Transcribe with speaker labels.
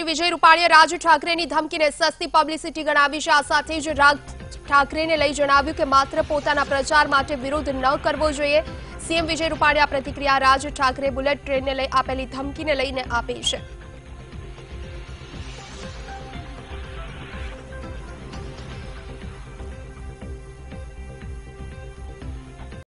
Speaker 1: વિજય રૂપાણીએ રાજ ઠાકરેની ધમકીને સસ્તી પબ્લિસિટી ગણાવી છે। આ સાથે જ રાજ ઠાકરેને લઈ જણાવ્યું કે માત્ર પોતાના પ્રચાર માટે વિરોધ ન કરવો જોઈએ। સીએમ વિજય રૂપાણીએ આ પ્રતિક્રિયા રાજ ઠાકરે બુલેટ ટ્રેનને લઈ આપેલી ધમકીને લઈને આપી છે।